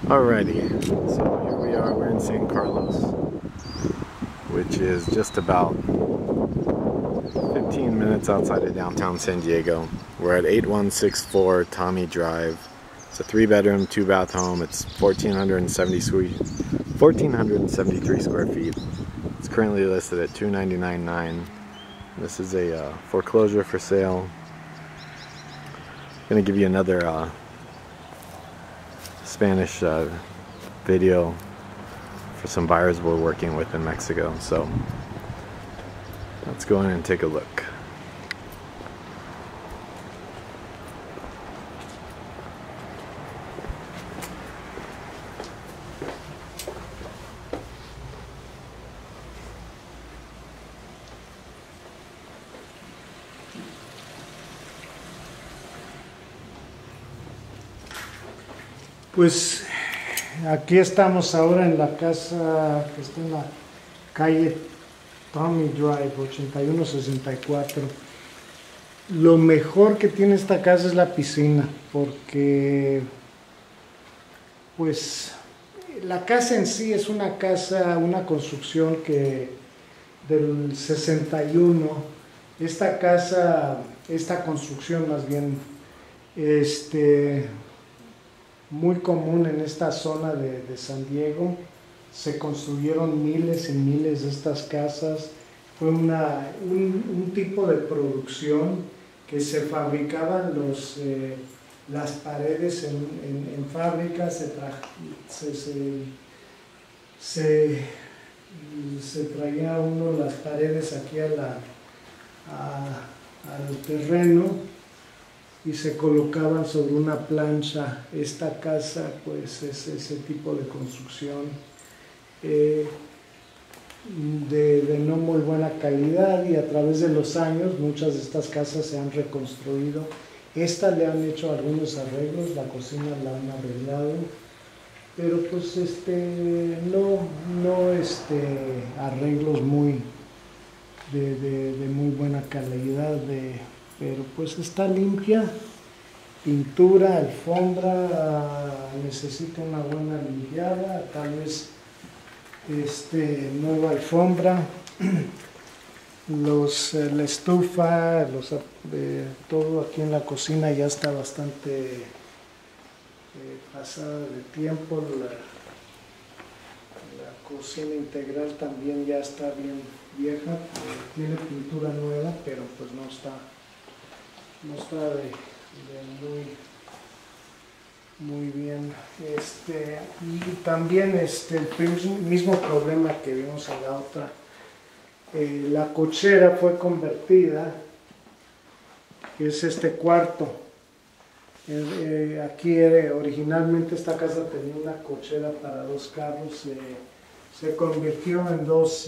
Alrighty, so here we are, we're in San Carlos, which is just about 15 minutes outside of downtown San Diego. We're at 8164 Tommy Drive. It's a 3-bedroom, 2-bath home. It's 1,473 square feet. It's currently listed at $299,900. This is a foreclosure for sale. I'm going to give you another Spanish video for some buyers we're working with in Mexico. So let's go in and take a look. Pues aquí estamos ahora en la casa que está en la calle Tommy Drive, 8164. Lo mejor que tiene esta casa es la piscina, porque pues la casa en sí es una casa, una construcción que del 61. Esta casa, esta construcción más bien, muy común en esta zona de San Diego. Se construyeron miles y miles de estas casas. Fue un tipo de producción que se fabricaban las paredes en fábricas, se traía uno las paredes aquí al terreno y se colocaban sobre una plancha. Esta casa pues es ese tipo de construcción de no muy buena calidad, y a través de los años muchas de estas casas se han reconstruido. Esta le han hecho algunos arreglos, la cocina la han arreglado, pero pues no arreglos muy de muy buena calidad, pero pues está limpia. Pintura, alfombra, necesita una buena limpiada, tal vez nueva alfombra. La estufa, todo aquí en la cocina ya está bastante pasada de tiempo. La cocina integral también ya está bien vieja, tiene pintura nueva, pero pues no está muy bien. Y también el mismo problema que vimos en la otra, la cochera fue convertida, que es este cuarto. Aquí originalmente esta casa tenía una cochera para 2 carros, se convirtió en dos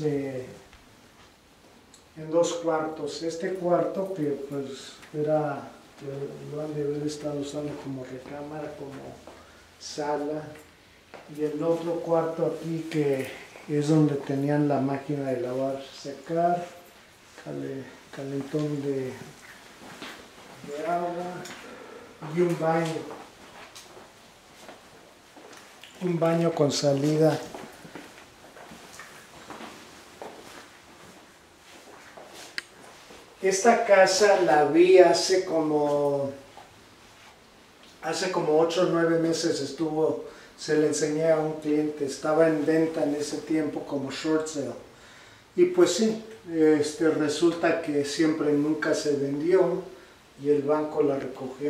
cuartos. Este cuarto, que pues lo han de haber estado usando como recámara, como sala, y el otro cuarto aquí, que es donde tenían la máquina de lavar, secar, calentón de agua, y un baño con salida. Esta casa la vi hace como 8 o 9 meses, se le enseñé a un cliente, estaba en venta en ese tiempo como short sale. Y pues sí, resulta que nunca se vendió y el banco la recogió.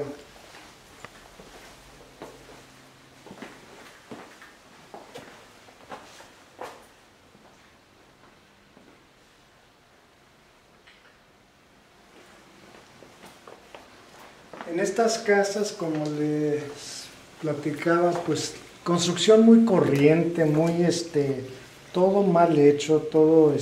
En estas casas, como les platicaba, pues construcción muy corriente, muy todo mal hecho, todo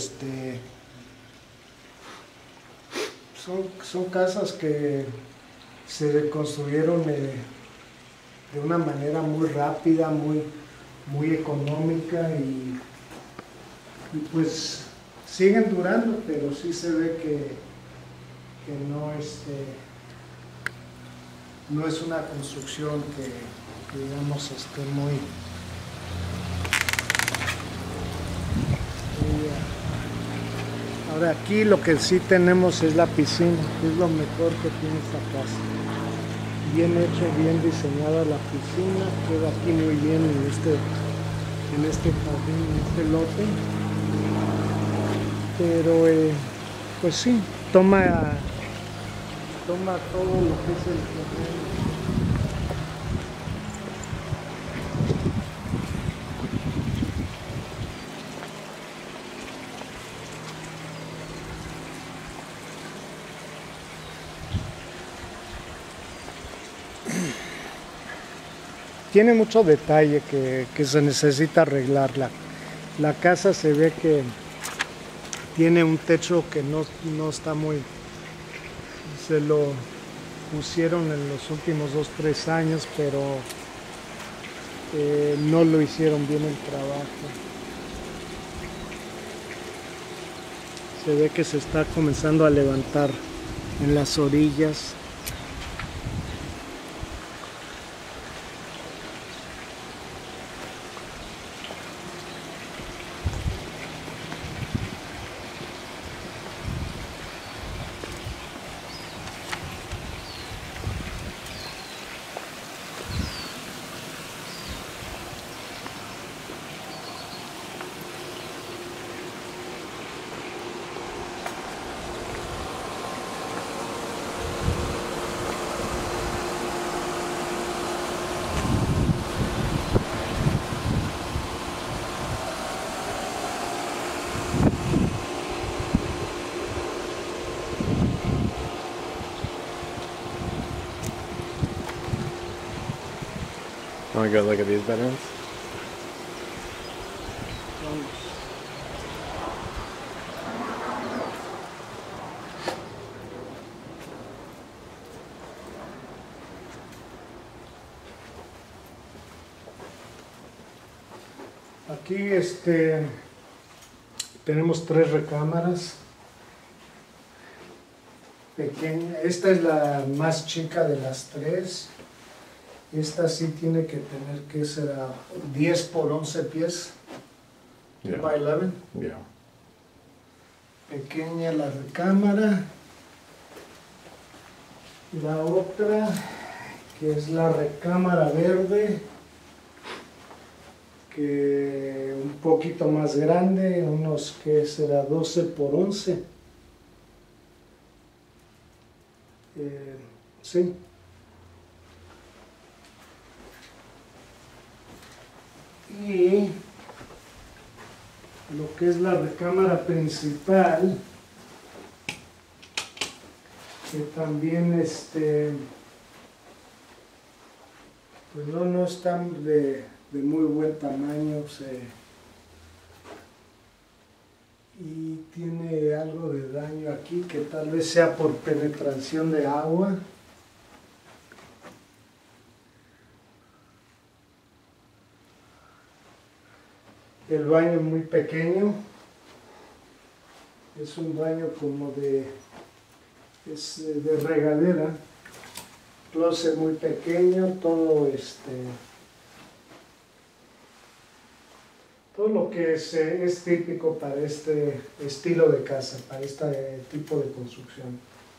son casas que se construyeron de una manera muy rápida, muy económica, y pues siguen durando, pero sí se ve que no es una construcción que digamos muy Ahora aquí lo que sí tenemos es la piscina, que es lo mejor que tiene esta casa. Bien hecho, bien diseñada la piscina, queda aquí muy bien en este jardín, en este lote. Pero pues sí, toma todo lo que es el terreno. Tiene mucho detalle que se necesita arreglarla. La casa se ve que tiene un techo que no está muy... Se lo pusieron en los últimos 2-3 años, pero no lo hicieron bien el trabajo. Se ve que se está comenzando a levantar en las orillas. Want to go look at these bedrooms? Aquí tenemos 3 recámaras pequeñas. Esta es la más chica de las 3. Esta sí tiene que tener, que será 10 por 11 pies. Yeah. By 11. Yeah. Pequeña la recámara. La otra, que es la recámara verde, que un poquito más grande, unos que será 12 por 11. Sí. Y lo que es la recámara principal, que también pues no están de muy buen tamaño, y tiene algo de daño aquí, que tal vez sea por penetración de agua. El baño es muy pequeño, es un baño como de regadera, closet muy pequeño, todo lo que es típico para este estilo de casa, para este tipo de construcción.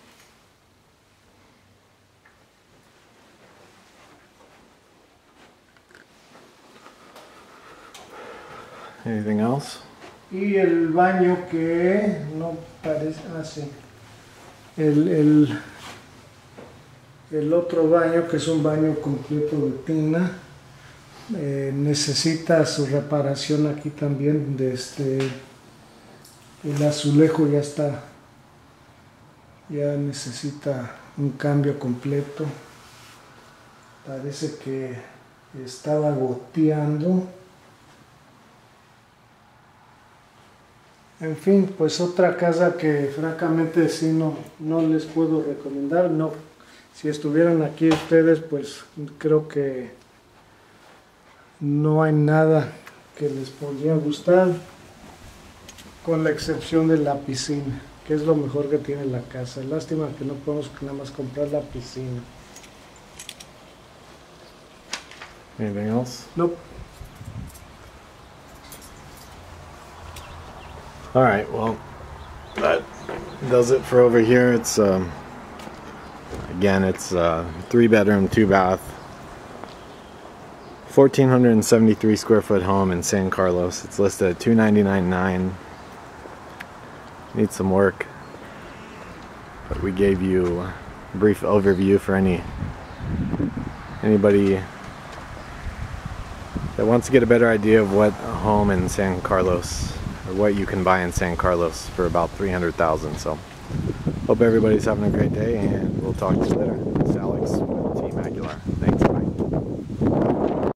Anything else? Y el baño que no parece, sí, el otro baño, que es un baño completo de tina, necesita su reparación aquí también. El azulejo ya necesita un cambio completo. Parece que estaba goteando. En fin, pues otra casa que francamente sí no les puedo recomendar. No, si estuvieran aquí ustedes, pues creo que no hay nada que les podría gustar, con la excepción de la piscina, que es lo mejor que tiene la casa. Lástima que no podemos nada más comprar la piscina. Anything else? No. Alright, well, that does it for over here. It's again, it's 3-bedroom, 2-bath, 1,473 square foot home in San Carlos. It's listed at $299,900. Needs some work, but we gave you a brief overview for anybody that wants to get a better idea of what a home in San Carlos, or what you can buy in San Carlos for about $300,000. So hope everybody's having a great day, and we'll talk to you later.